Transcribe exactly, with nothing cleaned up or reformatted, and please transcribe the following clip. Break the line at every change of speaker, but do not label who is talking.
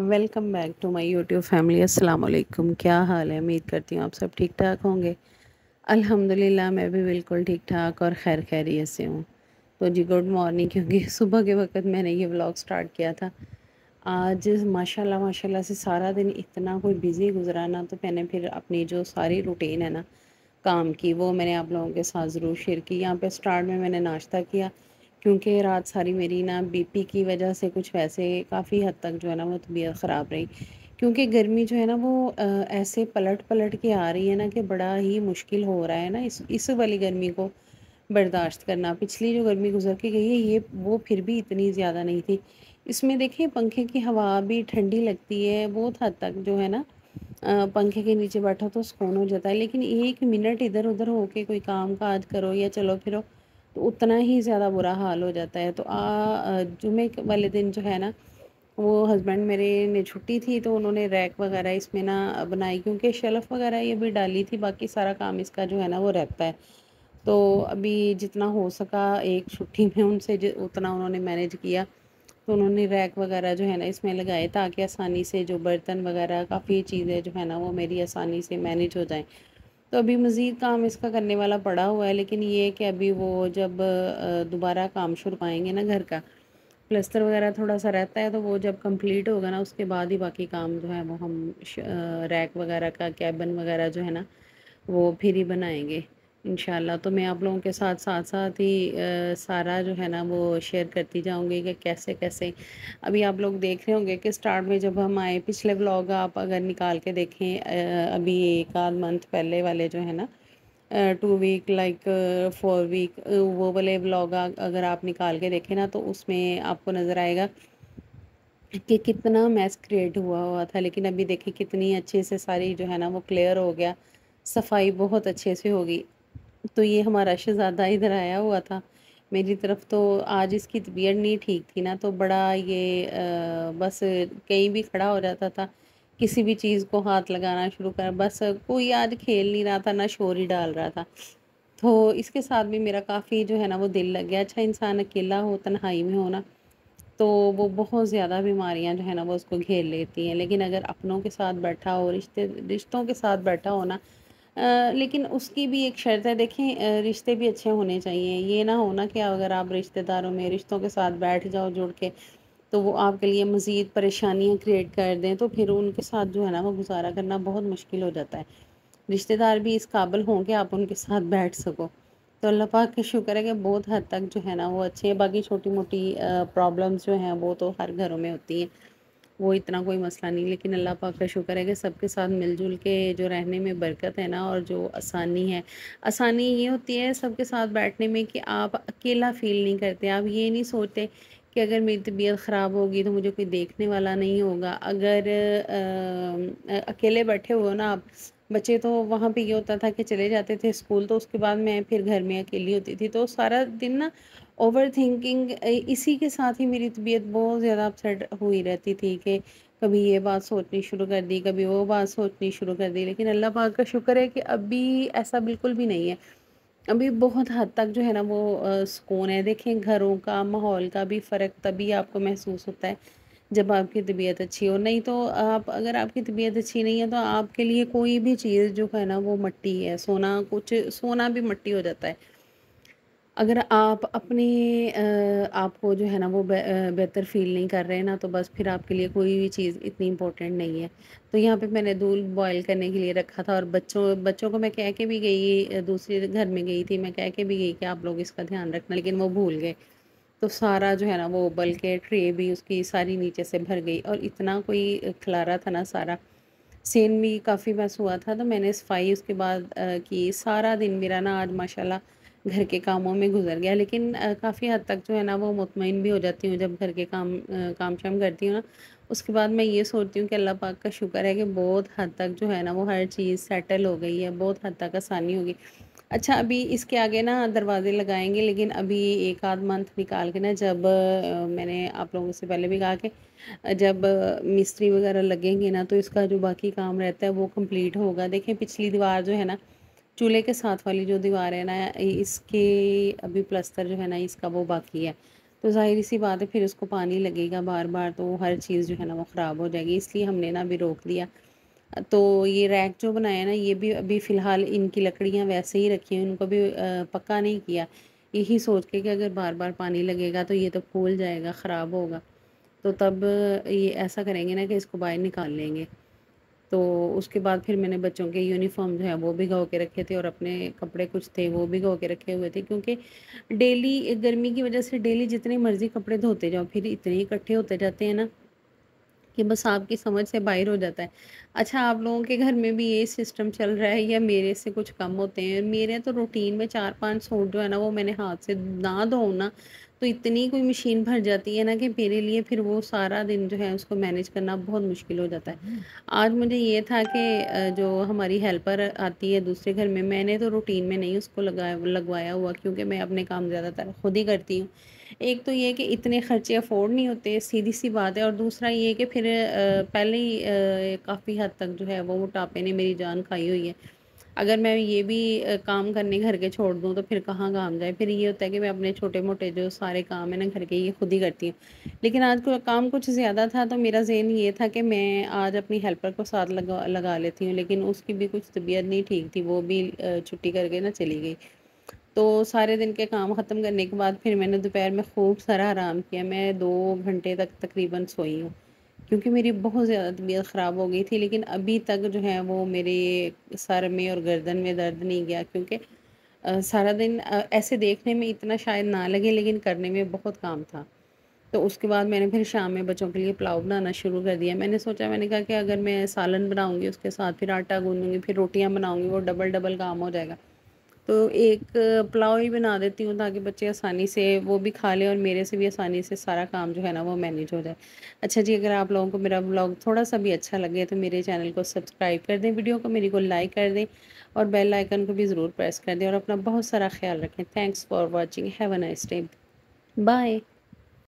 Welcome back to my YouTube family. अस्सलाम वालेकुम। क्या हाल है? उम्मीद करती हूँ आप सब ठीक ठाक होंगे। अल्हम्दुलिल्लाह मैं भी बिल्कुल ठीक ठाक और खैर खैरियत से हूँ। तो जी गुड मॉर्निंग, क्योंकि सुबह के वक्त मैंने ये व्लॉग स्टार्ट किया था। आज माशाल्लाह माशाल्लाह से सारा दिन इतना कोई बिज़ी गुजरा ना, तो मैंने फिर अपनी जो सारी रूटीन है ना काम की, वो मैंने आप लोगों के साथ ज़रूर शेयर की। यहाँ पे स्टार्ट में मैंने नाश्ता किया, क्योंकि रात सारी मेरी ना बीपी की वजह से कुछ वैसे काफ़ी हद तक जो है ना वो तबीयत ख़राब रही। क्योंकि गर्मी जो है ना वो अ, ऐसे पलट पलट के आ रही है ना कि बड़ा ही मुश्किल हो रहा है ना इस इस वाली गर्मी को बर्दाश्त करना। पिछली जो गर्मी गुजर के गई है ये वो फिर भी इतनी ज़्यादा नहीं थी। इसमें देखिए पंखे की हवा भी ठंडी लगती है, बहुत हद तक जो है ना अ, पंखे के नीचे बैठो तो सुकून हो जाता है। लेकिन एक मिनट इधर उधर होके कोई काम काज करो या चलो फिरो तो उतना ही ज़्यादा बुरा हाल हो जाता है। तो आ अ, जुमे क वाले दिन जो है ना वो हस्बैंड मेरे ने छुट्टी थी, तो उन्होंने रैक वगैरह इसमें ना बनाई, क्योंकि शेल्फ़ वगैरह ये भी डाली थी, बाकी सारा काम इसका जो है ना वो रहता है। तो अभी जितना हो सका एक छुट्टी में उनसे ज उतना उन्होंने मैनेज किया। तो उन्होंने रैक वगैरह जो है ना इसमें लगाए, ताकि आसानी से जो बर्तन वगैरह काफ़ी चीज़ें जो है ना वो मेरी आसानी से मैनेज हो जाएँ। तो अभी मज़ीद काम इसका करने वाला पड़ा हुआ है, लेकिन ये है कि अभी वो जब अ, दोबारा काम शुरू पाएँगे ना घर का, प्लस्तर वगैरह थोड़ा-सा रहता है, तो वो जब कंप्लीट होगा ना उसके बाद ही बाकी काम जो है वो हम श अ, रैक वगैरह का केबिन वगैरह जो है ना वो फिर ही बनाएँगे इंशाल्लाह। तो मैं आप लोगों के साथ साथ-साथ ही अ, सारा जो है ना वो शेयर करती जाऊँगी कि कैसे-कैसे अभी आप लोग देख रहे होंगे कि स्टार्ट में जब हम आए, पिछले व्लॉग आप अगर निकाल के देखें, अ, अभी एक आध मंथ पहले वाले जो है ना uh, two week like four week uh, वो वाले व्लॉग अगर आप निकाल के देखें ना, तो उसमें आपको नज़र आएगा कि कितना मैस क्रिएट हुआ हुआ था। लेकिन अभी देखिए कितनी अच्छे से सारी जो है ना वो क्लियर हो गया, सफाई बहुत अच्छे से होगी। तो ये हमारा शहज़ादा इधर आया हुआ था मेरी तरफ, तो आज इसकी तबीयत नहीं ठीक थी ना, तो बड़ा ये अ, बस कहीं भी खड़ा हो जाता था, किसी भी चीज़ को हाथ लगाना शुरू कर, बस कोई आज खेल नहीं रहा था ना शोर ही डाल रहा था। तो इसके साथ भी मेरा काफ़ी जो है ना वो दिल लग गया। अच्छा इंसान अकेला हो, तन्हाई में हो ना, तो वो बहुत ज़्यादा बीमारियां जो है ना वो उसको घेर लेती हैं। लेकिन अगर अपनों के साथ बैठा हो, रिश्ते रिश्तों के साथ बैठा हो ना, अ, लेकिन उसकी भी एक शर्त है। देखें अ, रिश्ते भी अच्छे होने चाहिए। ये ना होना कि अगर आप रिश्तेदारों में रिश्तों के साथ बैठ जाओ जुड़ के, तो वो आपके लिए मज़ीद परेशानियां क्रिएट कर दें, तो फिर उनके साथ जो है ना वो गुजारा करना बहुत मुश्किल हो जाता है। रिश्तेदार भी इस काबिल हों कि आप उनके साथ बैठ सको। तो अल्लाह पाक का शुक्र है कि बहुत हद तक जो है ना वो अच्छे हैं। बाकी छोटी-मोटी अ, प्रॉब्लम्स जो हैं वो तो हर घरों में होती हैं, वो इतना कोई मसला नहीं। लेकिन अल्लाह पाक का शुक्र है कि सबके साथ मिल-जुल के जो रहने में बरकत है ना, और जो आसानी है, आसानी ये होती है सबके साथ बैठने में कि आप अकेला फ़ील नहीं करते। आप ये नहीं सोचते कि अगर मेरी तबीयत ख़राब होगी तो मुझे कोई देखने वाला नहीं होगा। अगर अ, अ, अकेले बैठे हुए हो ना आप, बच्चे तो वहाँ पे ये होता था कि चले जाते थे स्कूल, तो उसके बाद मैं फिर घर में अकेली होती थी, तो सारा दिन ना ओवरथिंकिंग अ, इसी के साथ ही मेरी तबीयत बहुत ज़्यादा अपसेट हुई रहती थी कि कभी ये बात सोचनी शुरू कर दी, कभी वो बात सोचनी शुरू कर दी। लेकिन अल्लाह पाक का शुक्र है कि अभी ऐसा बिल्कुल भी नहीं है। अभी बहुत हद तक जो है ना वो अ, सुकून है। देखें घरों का, माहौल का भी फ़र्क तभी आपको महसूस होता है जब आपकी तबीयत अच्छी हो। नहीं तो आप अगर आपकी तबीयत अच्छी नहीं है तो आपके लिए कोई भी चीज़ जो है ना वो मट्टी है। सोना कुछ सोना भी मट्टी हो जाता है। अगर आप अपने अ, आपको जो है ना वो बे अ, बेहतर फ़ील नहीं कर रहे हैं ना, तो बस फिर आपके लिए कोई भी चीज़ इतनी इम्पोर्टेंट नहीं है। तो यहाँ पे मैंने दूध बॉयल करने के लिए रखा था, और बच्चों बच्चों को मैं कह के भी गई, अ, दूसरे घर में गई थी, मैं कह के भी गई कि आप लोग इसका ध्यान रखना, लेकिन वो भूल गए। तो सारा जो है ना वो उबल के ट्रे भी उसकी सारी नीचे से भर गई, और इतना कोई अ, खिलारा था ना सारा, सेन भी काफ़ी बस हुआ था। तो मैंने सफाई उसके बाद अ, की। सारा दिन मेरा ना आज माशाल्लाह घर के कामों में गुजर गया। लेकिन अ, काफ़ी हद तक जो है ना वो मुतमईन भी हो जाती हूँ जब घर के काम अ, काम शाम करती हूँ ना, उसके बाद मैं ये सोचती हूँ कि अल्लाह पाक का शुक्र है कि बहुत हद तक जो है ना वो हर चीज़ सेटल हो गई है, बहुत हद तक आसानी होगी। अच्छा अभी इसके आगे ना दरवाज़े लगाएँगे, लेकिन अभी एक आध मंथ निकाल के ना, जब अ, मैंने आप लोगों से पहले भी कहा कि अ, जब अ, मिस्त्री वगैरह लगेंगे ना, तो इसका जो बाकी काम रहता है वो कंप्लीट होगा। देखें पिछली दीवार जो है ना, चूल्हे के साथ वाली जो दीवार है ना, इ इसके अभी प्लस्तर जो है ना इसका वो बाकी है। तो ज़ाहिर-सी बात है फिर उसको पानी लगेगा बार-बार, तो हर चीज़ जो है ना वो ख़राब हो जाएगी। इसलिए हमने ना अभी रोक दिया। अ, तो ये रैक जो बनाया है ना, ये भी अभी फ़िलहाल इनकी लकड़ियाँ वैसे ही रखी हैं, उनको भी अ, पक्का नहीं किया। यही सोच के कि अगर बार-बार पानी लगेगा तो ये तो फूल जाएगा, ख़राब होगा। तो तब ये ऐसा करेंगे ना कि इसको बाहर निकाल लेंगे। तो उसके बाद फिर मैंने बच्चों के यूनिफ़ॉर्म जो है वो भिगो के रखे थे और अपने कपड़े कुछ थे वो भिगो के रखे हुए थे, क्योंकि डेली गर्मी की वज़ह से डेली जितने मर्ज़ी कपड़े धोते जाओ फिर इतने इकट्ठे होते जाते हैं ना कि बस आपकी समझ से बाहर हो जाता है। अच्छा, आप लोगों के घर में भी ये सिस्टम चल रहा है या मेरे से कुछ कम होते हैं? मेरे तो रूटीन में चार पाँच सूट जो है ना वो मैंने हाथ से ना धोऊँ ना, तो इतनी कोई मशीन भर जाती है ना कि मेरे लिए फिर वो सारा दिन जो है उसको मैनेज करना बहुत मुश्किल हो जाता है। आज मुझे ये था कि अ, जो हमारी हेल्पर आती है दूसरे घर में, मैंने तो रूटीन में नहीं उसको लगाया लगवाया हुआ, क्योंकि मैं अपने काम ज़्यादातर खुद ही करती हूँ। एक तो ये कि इतने खर्चे अफ़ोर्ड नहीं होते, सीधी-सी बात है, और दूसरा ये कि फिर अ, पहले ही अ, काफ़ी हद तक जो है वो मोटापे ने मेरी जान खाई हुई है। अगर मैं ये भी अ, काम करने घर के छोड़ दूँ तो फिर कहाँ काम जाए। फिर ये होता है कि मैं अपने छोटे-मोटे जो सारे काम हैं ना घर के, ये खुद ही करती हूँ। लेकिन आज को काम कुछ ज़्यादा था तो मेरा ज़हन ये था कि मैं आज अपनी हेल्पर को साथ लगा लगा लेती हूँ, लेकिन उसकी भी कुछ तबीयत नहीं ठीक थी, वो भी अ, छुट्टी करके ना चली गई। तो सारे दिन के काम ख़त्म करने के बाद फिर मैंने दोपहर में खूब सारा आराम किया। मैं दो घंटे तक तकरीबन सोई हूँ, क्योंकि मेरी बहुत ज़्यादा तबीयत ख़राब हो गई थी। लेकिन अभी तक जो है वो मेरे सर में और गर्दन में दर्द नहीं गया, क्योंकि अ, सारा दिन अ, ऐसे देखने में इतना शायद ना लगे लेकिन करने में बहुत काम था। तो उसके बाद मैंने फिर शाम में बच्चों के लिए पुलाव बनाना शुरू कर दिया। मैंने सोचा, मैंने कहा कि अगर मैं सालन बनाऊँगी उसके साथ फिर आटा गूँधूँगी, फिर रोटियाँ बनाऊँगी, वो डबल-डबल काम हो जाएगा। तो एक पुलाव ही बना देती हूँ ताकि बच्चे आसानी से वो भी खा लें और मेरे से भी आसानी से सारा काम जो है ना वो मैनेज हो जाए। अच्छा जी, अगर आप लोगों को मेरा व्लॉग थोड़ा-सा भी अच्छा लगे तो मेरे चैनल को सब्सक्राइब कर दें, वीडियो को मेरी को लाइक कर दें और बेल आइकन को भी ज़रूर प्रेस कर दें और अपना बहुत सारा ख़्याल रखें। Thanks for watching. Have a nice day. Bye.